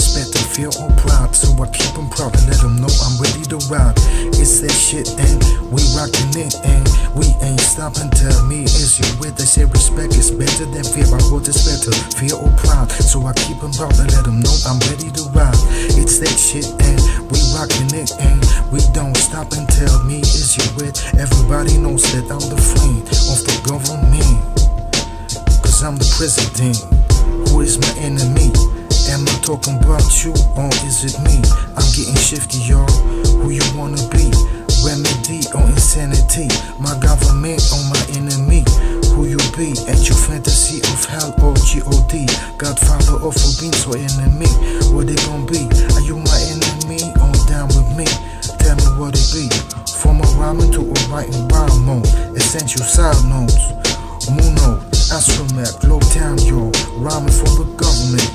is better, fear or pride. So I keep them proud and let them know I'm ready to ride. It's that shit and we rockin' it and we ain't stopping. Tell me, is you with? They say respect is better than fear, but what is better, fear or pride? So I keep them proud and let them know I'm ready to ride. It's that shit and we rockin' it and we don't stop. And tell me, is you with? Everybody knows that I'm the friend of the government, cause I'm the president. Who is my enemy? Am I talking about you or is it me? I'm getting shifty, y'all. Who you wanna be? Remedy or insanity? My government or my enemy? Who you be? At your fantasy of hell or G.O.D? Godfather or Fubins or enemy? What they gon' be? Are you my enemy or down with me? Tell me what it be. From a rhyming to a writing rhyme mode. Essential side notes. Moon Astromet, Globetown, yo, rhyming for the government,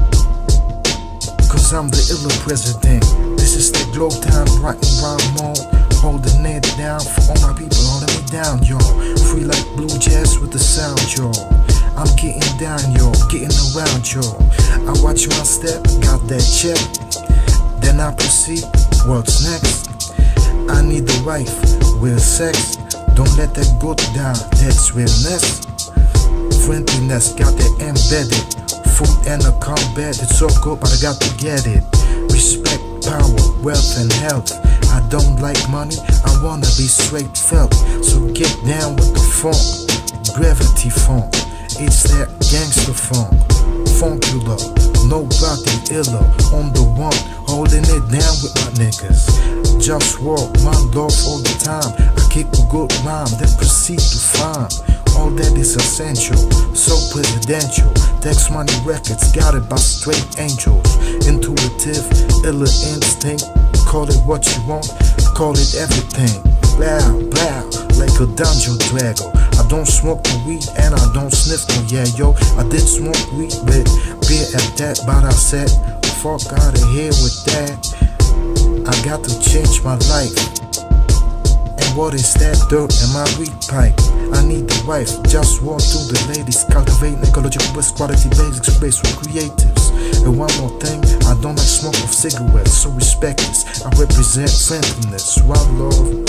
cause I'm the iller president. This is the Globetown, writing rhyme mode, holding it down for all my people, holding me down, yo. Free like blue jazz with the sound, yo. I'm getting down, yo, getting around, yo. I watch my step, got that check, then I proceed, what's next? I need a wife, real sex, don't let that go down, that's realness. Friendliness, got it embedded. Food and a combat, it's so good, but I got to get it. Respect, power, wealth, and health. I don't like money, I wanna be straight felt. So get down with the funk, gravity funk. It's that gangster funk, funkular, nobody iller. On the one, holding it down with my niggas. Just walk, my love all the time. I kick a good rhyme, then proceed to find all that is essential, so presidential. Tax Money Records, got it by straight angels. Intuitive, iller instinct. Call it what you want, call it everything. Blah, blah, like a dungeon dragon. I don't smoke no weed and I don't sniff no yo. I did smoke weed, but beer at that. But I said, fuck out of here with that. I got to change my life. What is that dirt in my weed pipe? I need a wife, just walk to the ladies. Cultivate ecological best quality basics, space for creatives. And one more thing, I don't like smoke of cigarettes, so respect this. I represent friendliness, one love.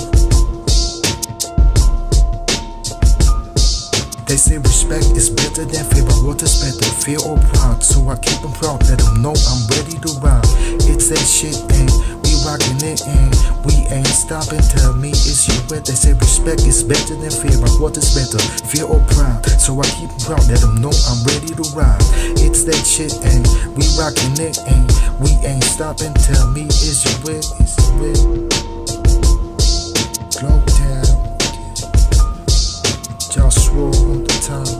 They say respect is better than fear, but what is better, fear or pride? So I keep them proud, let them know I'm ready to ride. It's that shit and we rockin' it and we ain't stopping. Tell me, is you with? They say respect is better than fear, but what is better, fear or pride? So I keep them proud, let them know I'm ready to ride. It's that shit and we rockin' it and we ain't stopping. Tell me, is you with? Is you with? Globetown, just roll on the time.